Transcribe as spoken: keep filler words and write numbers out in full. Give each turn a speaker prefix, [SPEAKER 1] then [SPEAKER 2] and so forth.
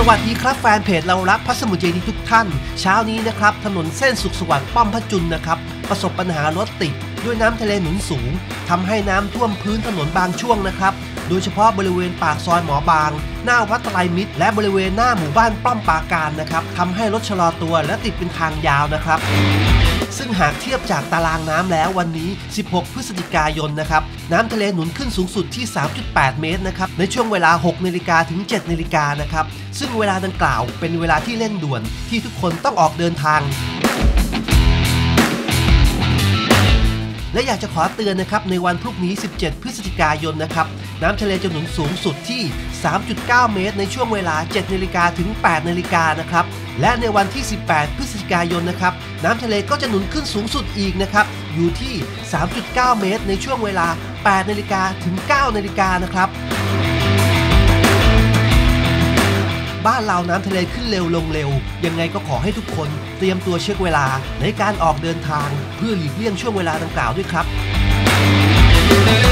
[SPEAKER 1] วัสดีครับแฟนเพจเรารักพระสมุทรเจดีย์ทุกท่านเช้านี้นะครับถนนเส้นสุขสวัสดิ์ป้อมพระจุลนะครับประสบปัญหารถติดด้วยน้ำทะเลหนุนสูงทำให้น้ำท่วมพื้นถนนบางช่วงนะครับโดยเฉพาะบริเวณปากซอยหมอบางหน้าวัดไตรมิตรและบริเวณหน้าหมู่บ้านป้อมปราการนะครับทำให้รถชะลอตัวและติดเป็นทางยาวนะครับซึ่งหากเทียบจากตารางน้ำแล้ววันนี้สิบหกพฤศจิกายนนะครับน้ำทะเลหนุนขึ้นสูงสุดที่ สามจุดแปด เมตรนะครับในช่วงเวลา หกนาฬิกาถึง เจ็ดนาฬิกานะครับซึ่งเวลาดังกล่าวเป็นเวลาที่เร่งด่วนที่ทุกคนต้องออกเดินทางและอยากจะขอเตือนนะครับในวันพรุ่งนี้สิบเจ็ดพฤศจิกายนนะครับน้ำทะเลจะหนุนสูงสุดที่ สามจุดเก้า เมตรในช่วงเวลา เจ็ดนาฬิกาถึง แปดนาฬิกานะครับและในวันที่สิบแปดพฤศจิกายนนะครับน้ำทะเลก็จะหนุนขึ้นสูงสุดอีกนะครับอยู่ที่ สามจุดเก้า เมตรในช่วงเวลา แปดนาฬิกาถึง เก้านาฬิกานะครับบ้านเราน้ำทะเลขึ้นเร็วลงเร็วยังไงก็ขอให้ทุกคนเตรียมตัวเช็คเวลาในการออกเดินทางเพื่อหลีกเลี่ยงช่วงเวลาดังกล่าวด้วยครับ